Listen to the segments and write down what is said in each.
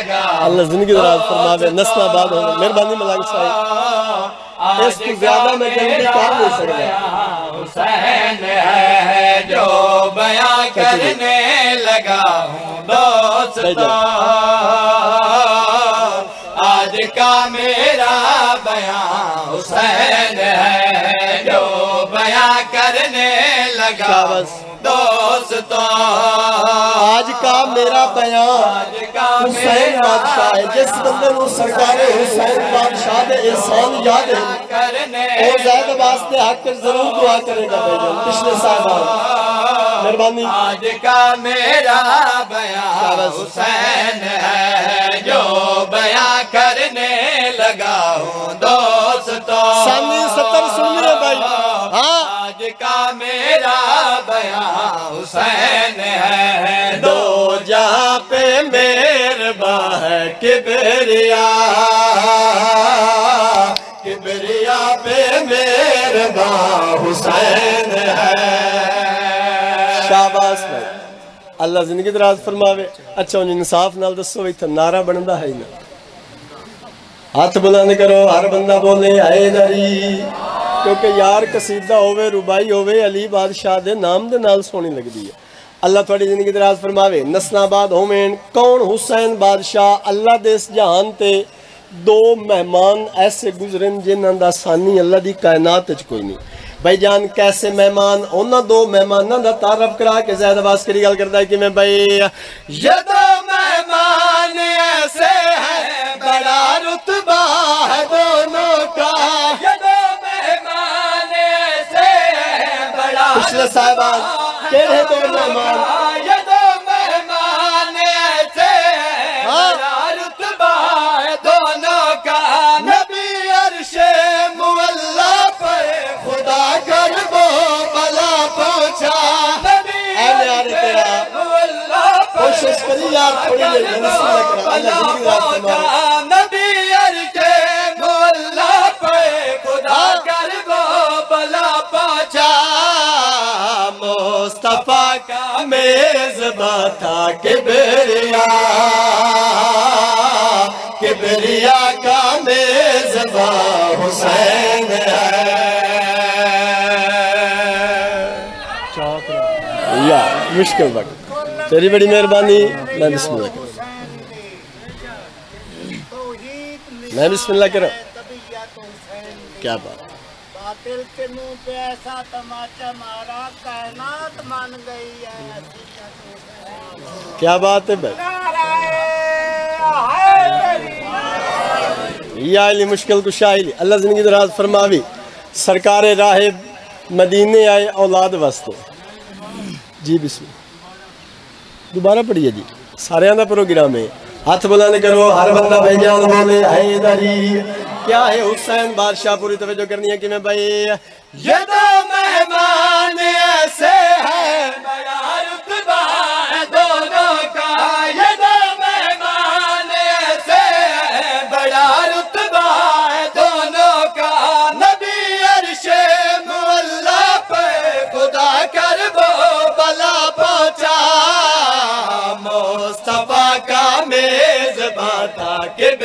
اللہ زندگی دراز فرماوے نسل آباد ہو مہربانی ملنگ صاحب اس کو زیادہ میں جلدی کام نہیں سکتا حسین ہے جو بیاں کرنے لگا ہوں دوستو آج کا میرا بیاں حسین ہے جو بیاں کرنے لگا دوستو آج کا میرا بیان حسین بادشاہ ہے جس بندے کو سرکار حسین بادشاہ دے احسان یاد ہے اور زید واسطے حق کر ضرور دعا کرے گا بھائی جان پچھلے صاحبان مہربانی آج کا میرا بیان حسین ہے جو بیان کرنے لگا ہوں دوستو سامنے 70 سن رہے بھائی آج کا میرا بیان حسین ہے دو جہاں پہ مہرباں ہے کبریا پہ مہرباں حسین ہے شاباس بھائی اللہ زندگی دراز فرماوے اچھا انہیں انصاف نال دسو ایتھا نعرہ بندا ہے نا ہاتھ بلند کرو ہر بندہ بولے حیدری کیونکہ یار قصیدہ ہوئے ربائی ہوئے علی بادشاہ دے نام دے نال سونی لگ دی ہے اللہ تھوڑی زندگی دراز فرماوے نسل آباد ہومین کون حسین بادشاہ اللہ دے اس جہان تے دو مہمان ایسے گزرن جنہاں دا ثانی اللہ دی کائنات اچھ کوئی نہیں بھائی جان کیسے مہمان انہاں دو مہماناں دا تعارف کرا کے زید عباس کری گل کرتا ہے کہ میں بھائی یہ دو مہمان ایسے ہیں بڑا رتبہ ہے دونوں کا یہ دو مہمان ایسے ہیں بڑا پچھلے صاحبان کہنے دو مہمان یہ دو مہمان ایسے ہیں بڑا رتبہ ہے دونوں کا نبی عرش مولا پر خدا کر وہ بلا پہنچا نبی عرش مولا پر کوشش کری یار تھوڑی لے نبی عرش مولا پر خدا کر وہ بلا پہنچا مصطفیٰ کا میزباں تھا کبریا کا میزباں حسین ہے یا مشکل وقت تیری بڑی مہربانی میں بسم اللہ کروں میں بسم اللہ کروں کیا بات باطل کے منہ پہ ایسا تماچا مارا کائنات مان گئی ہے کیا بات ہے بھائی یا علی مشکل کشائی اللہ زندگی دراز فرماوی سرکار راہب مدینے آئے اولاد واسطے جی بسم اللہ دوبارہ پڑھیے جی سارے آندہ پروگرام ہے ہاتھ بلند کرو ہر بندہ بھائی جان بولے حیدری کیا ہے حسین بادشاہ پوری توجہ کرنی ہے کہ میں بھائی یہ دو مہمان ایسے ہیں بڑا رتبہ ہے دونوں کا یہ دو مہمان ایسے ہیں بڑا رتبہ ہے دونوں کا نبی عرش مولا پر خدا کر وہ بلا پہنچا مصطفیٰ کا میزباں تھا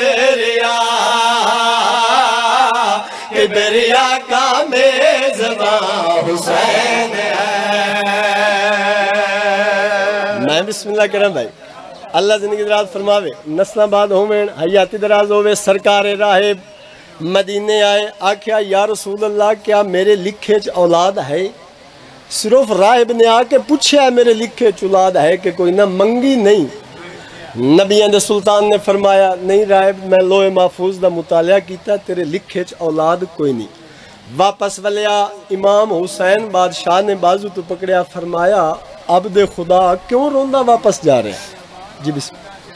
کبریا کا میزباں حسین ہے میں بسم اللہ کرم بھائی اللہ زندگی دراز فرماوے نسل آباد ہومین حیاتی دراز ہوئے سرکار راہب مدینے آئے آکھیا یا رسول اللہ کیا میرے لکھے چ اولاد ہے صرف راہب نے آ کے پوچھا میرے لکھے چ اولاد ہے کہ کوئی نہ منگی نہیں نبیان دے سلطان نے فرمایا نہیں راہب میں لوح محفوظ دا مطالعہ کیتا تیرے لکھے چ اولاد کوئی نہیں واپس ولیا امام حسین بادشاہ نے بازو تو پکڑیا فرمایا عبد خدا کیوں روندہ واپس جا رہے ہیں جی بسم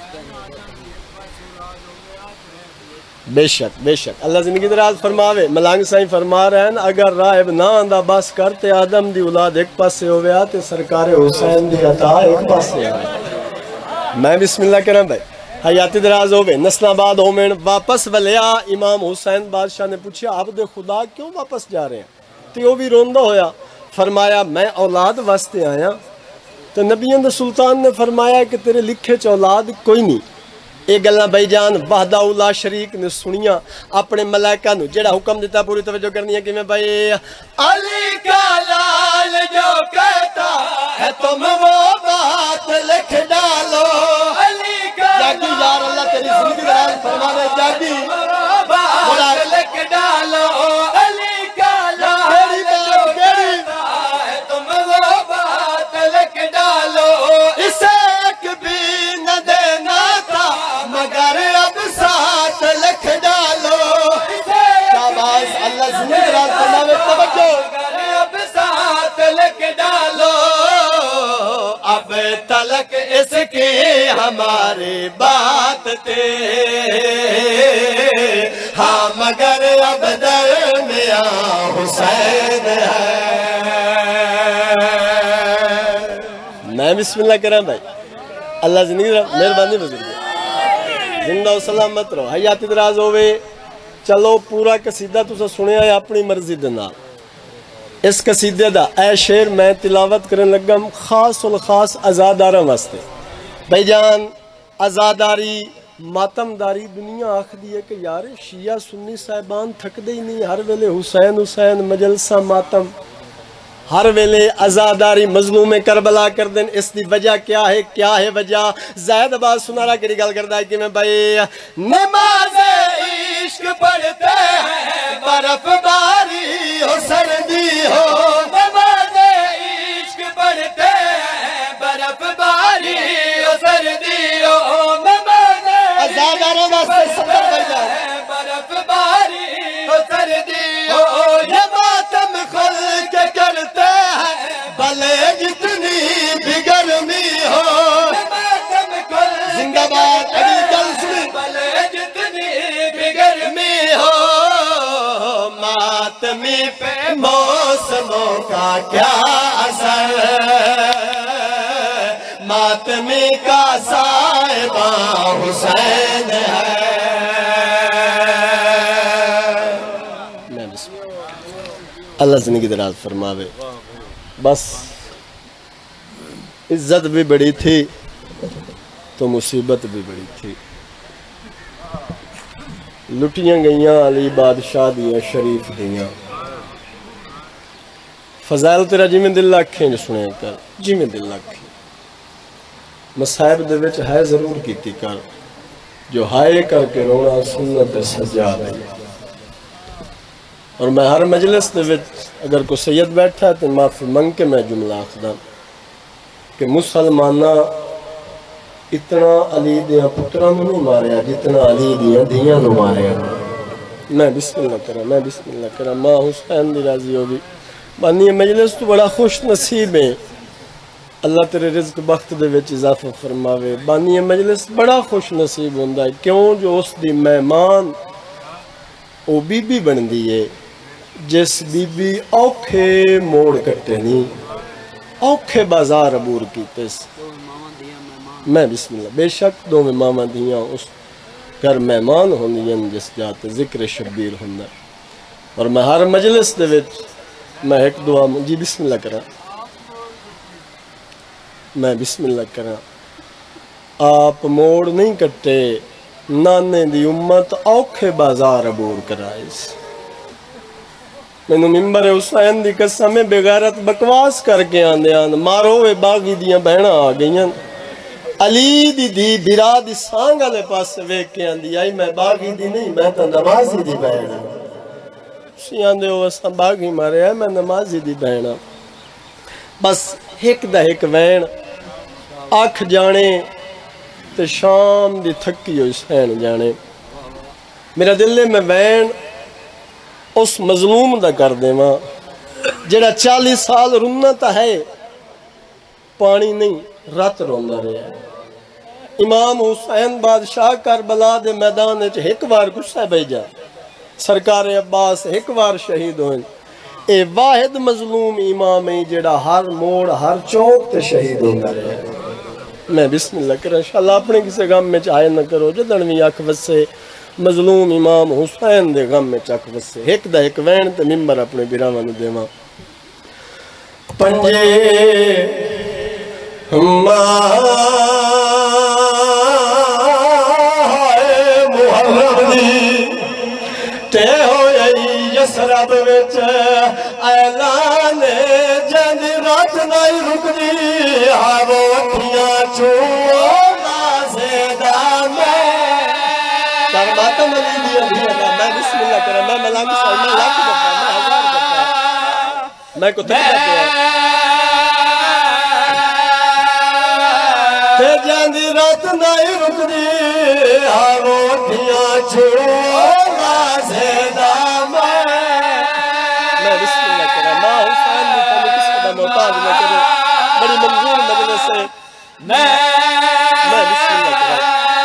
بے شک اللہ زندگی دراز فرماوے ملانگ سائیں فرما رہے ہیں اگر راہب نہ آندہ بس کرتے آدم دی اولاد ایک پاس سے ہوئے آتے سرکار حسین دی عطا ایک پاس سے آئے میں بسم اللہ کرم بھائی حیاتی دراز ہوئے نسل آباد ہومین واپس ولیا امام حسین بادشاہ نے پوچھا عبد خدا کیوں واپس جا رہے ہیں تو وہ بھی روندہ ہویا فرمایا میں اولاد واسطے آیا تو نبیان دے سلطان نے فرمایا کہ تیرے لکھے چ اولاد کوئی نہیں یہ گلاں بھائی جان وحدہ لا شریک نے سنیاں اپنے ملائکہ نو جڑا حکم دیتا پوری توجہ کرنی ہے کہ میں بھائی علی کا لال جو کہتا ہے تم وہ بات لکھ ڈالو علی کا جاگی یار اللہ تیری زندگی دراز فرمانے جاگی بات لکھ ڈالو علی کا لال جو کہتا ہے تم وہ بات لکھ ڈالو اسے ایک بھی نہ دینا تھا مگر اب ساتھ لکھ ڈالو شاباش اللہ زندگی دراز فرمانے توجہ اب ساتھ لکھ ڈالو اب تلک اس کی ہماری بات تھی ہاں مگر اب درمیان حسین ہے میں بسم اللہ کریں بھائی اللہ زندگی مہربانی بزرگ زندہ و سلامت رہو حیاتی دراز ہوئے چلو پورا قصیدہ تسا سنیا ہے اپنی مرضی دینا اس قصیدے دا اے شعر میں تلاوت کرن لگم خاص الخاص ازادارہ واسطے بھائی جان ازاداری ماتمداری دنیا آخ دی ہے کہ یار شیعہ سنی صاحبان تھک دے ہی نہیں ہر ویلے حسین حسین مجلسہ ماتم ہر ویلے ازاداری مظلوم کربلا کر دیں اس دی وجہ کیا ہے وجہ زید عباس سنارا کری گل کردہ ہے کہ میں بھائی نماز عشق پڑھتے ہیں برف باری ہو سردی ہو نماز عشق پڑھتے ہیں برف باری ہو سردی ہو نماز ازادارہ واسطے صدر بھائی جان برف باری ہو سردی ہو یہ ماتم خلق کرتے ہیں بھلے جتنی بھی گرمی ہو ماتم خلق زندہ باد علی گل سنی بھلے جتنی بھی گرمی ہو ماتمی پہ موسموں کا کیا اثر ماتمی کا صاحبہ حسین ہے اللہ زندگی دراز فرماوے بس عزت بھی بڑی تھی تو مصیبت بھی بڑی تھی لٹیاں گئیاں علی بادشاہ دیاں شریف دیاں فضائل تیرا جی میں دل لاکھیں جو سنے کر جی میں دل لاکھیں مسائب دے وچ ہے ضرور کیتی کر جو ہائے کر کے رونا سنت سجا دے اور میں ہر مجلس دے وچ اگر کوئی سید بیٹھا ہے تو معافی منگ کے میں جملہ آخدہ کہ مسلمانہ اتنا علی دیاں پترہ میں نہیں ماریا جتنا علی دیاں دیاں نو ماریا میں بسم اللہ کرا ماں حسین دی راضی ہوگی بانی مجلس تو بڑا خوش نصیب ہے اللہ تیرے رزق بخت دے وچ اضافہ فرماوے بانی مجلس بڑا خوش نصیب ہوندہ ہے کیوں جو اس دی مہمان او بی بی بن دیئے جس بی بی اوکھے موڑ کٹے نہیں اوکھے بازار عبور کیتے میں بسم اللہ بے شک دو میں ماما دیاں اس گھر مہمان ہوندیاں جس جاتے ذکر شبیر ہوندہ اور میں ہر مجلس دے وچ میں ایک دعا جی بسم اللہ کرا میں بسم اللہ کرا آپ موڑ نہیں کٹے نانے دی امت اوکھے بازار عبور کرائیس میں نو ممبر حسین دی قسم میں بغیرت بکواس کر کے آندے آن مارو وے باغی دیاں بہنہ آ گئیاں علی دی دی بیرا دی سانگ آلے پاس سے ویک کے آندی آئی میں باغی دی نہیں میں تو نمازی دی بہنہ اسی آندے ہو اساں باغی مارے ہیں میں نمازی دی بہنہ بس ایک دا ایک وین آکھ جانے تے شام دی تھکی ہوئی سین جانے میرا دلے میں وین اس مظلوم دا کر دے ماں جڑا 40 سال رنتا ہے پانی نہیں رات روندہ رہے ہیں امام حسین بادشاہ کربلا دے میدان ایک بار گسہ بھیجا سرکار عباس ایک بار شہید ہوئیں اے واحد مظلوم امام ہے جڑا ہر موڑ ہر چوک تے شہید ہوندہ رہے ہیں میں بسم اللہ کریں انشاءاللہ اپنے کسے غم میں چاہے نہ کرو جدنوی آکھ وسے مظلوم امام حسین دے غم میں چاک وسے ایک دا ایک وین تے ممبر اپنے بیراوان دے ماں پنجے ماں सरब विच ऐलान जंद रात नहीं रुकदी हावो अखियां छुओ नाज़ेदा मैं कर मातम अली दी अधीना मैं बिस्मिल्लाह करा मैं मलाक साहब मैं लाख दफा मैं हजार दफा मैं को तक ते जांदी रात नहीं रुकदी हावो अखियां छुओ नाज़ेदा मैं बिस्मिल्लाह करा मां हुसैन दी तने किस कदम मोहताज न करे बड़ी मंजूर मजलिस से मैं बिस्मिल्लाह करा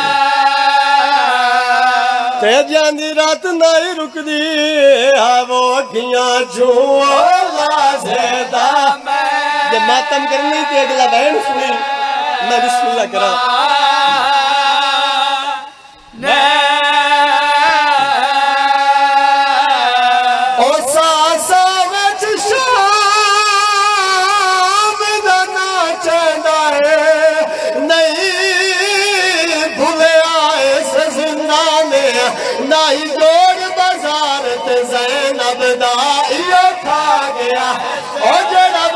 ते जांदी रात नहीं रुकदी हावो अखियां छुओ नाज़ेदा जे मातम करनी ते अगला बहन सुनी मैं बिस्मिल्लाह करा ओ सासा विच शाम दा नाचदा है नहीं भुलिया इस जिंदाने नहीं जोड़ बाजार ते ज़ैनब दा इयो खा गया ओ जड़ा